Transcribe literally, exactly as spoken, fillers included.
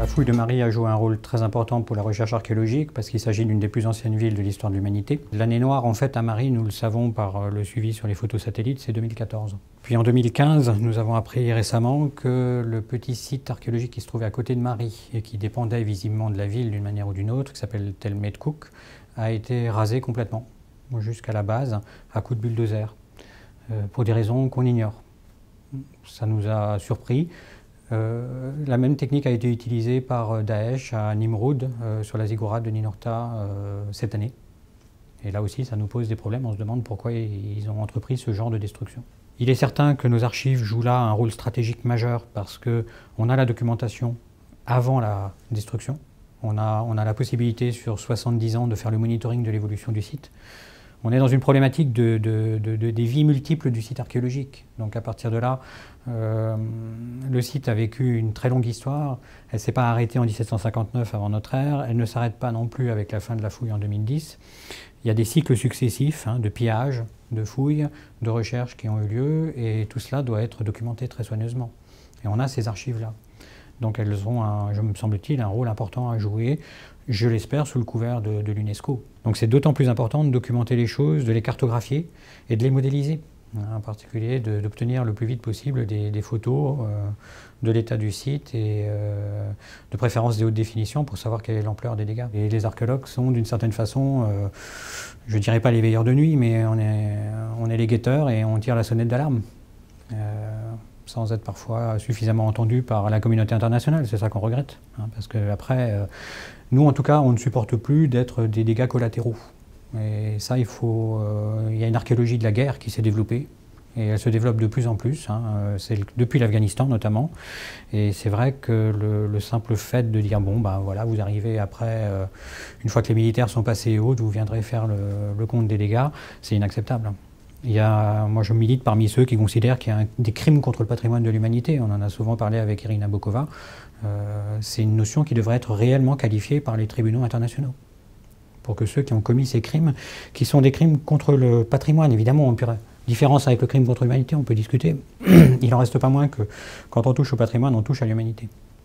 fouille de Marie a joué un rôle très important pour la recherche archéologique parce qu'il s'agit d'une des plus anciennes villes de l'histoire de l'humanité. L'année noire, en fait, à Marie, nous le savons par le suivi sur les photos satellites, c'est deux mille quatorze. Puis en deux mille quinze, nous avons appris récemment que le petit site archéologique qui se trouvait à côté de Marie et qui dépendait visiblement de la ville d'une manière ou d'une autre, qui s'appelle Tel Medcook, a été rasé complètement, jusqu'à la base, à coups de bulldozer, euh, pour des raisons qu'on ignore. Ça nous a surpris. Euh, la même technique a été utilisée par Daesh à Nimroud, euh, sur la ziggourate de Ninurta, euh, cette année. Et là aussi, ça nous pose des problèmes. On se demande pourquoi ils ont entrepris ce genre de destruction. Il est certain que nos archives jouent là un rôle stratégique majeur parce qu'on a la documentation avant la destruction. On a, on a la possibilité sur soixante-dix ans de faire le monitoring de l'évolution du site. On est dans une problématique de, de, de, de, des vies multiples du site archéologique. Donc à partir de là, euh, le site a vécu une très longue histoire. Elle ne s'est pas arrêtée en mille sept cent cinquante-neuf avant notre ère. Elle ne s'arrête pas non plus avec la fin de la fouille en deux mille dix. Il y a des cycles successifs hein, de pillage, de fouilles, de recherches qui ont eu lieu. Et tout cela doit être documenté très soigneusement. Et on a ces archives-là. Donc elles ont, un, je me semble-t-il, un rôle important à jouer, je l'espère, sous le couvert de, de l'UNESCO. Donc c'est d'autant plus important de documenter les choses, de les cartographier et de les modéliser. En particulier d'obtenir le plus vite possible des, des photos euh, de l'état du site et euh, de préférence des hautes définitions pour savoir quelle est l'ampleur des dégâts. Et les archéologues sont d'une certaine façon, euh, je ne dirais pas les veilleurs de nuit, mais on est, on est les guetteurs et on tire la sonnette d'alarme. Euh, sans être parfois suffisamment entendu par la communauté internationale. C'est ça qu'on regrette. Hein, parce qu'après, euh, nous en tout cas, on ne supporte plus d'être des dégâts collatéraux. Et ça, il faut... Euh, il y a une archéologie de la guerre qui s'est développée. Et elle se développe de plus en plus. Hein, c'est depuis l'Afghanistan notamment. Et c'est vrai que le, le simple fait de dire, bon, ben voilà, vous arrivez après, euh, une fois que les militaires sont passés et autres, vous viendrez faire le, le compte des dégâts, c'est inacceptable. Il y a, moi je milite parmi ceux qui considèrent qu'il y a un, des crimes contre le patrimoine de l'humanité. On en a souvent parlé avec Irina Bokova. Euh, c'est une notion qui devrait être réellement qualifiée par les tribunaux internationaux. Pour que ceux qui ont commis ces crimes, qui sont des crimes contre le patrimoine, évidemment, on peut, différence avec le crime contre l'humanité, on peut discuter. Il n'en reste pas moins que quand on touche au patrimoine, on touche à l'humanité.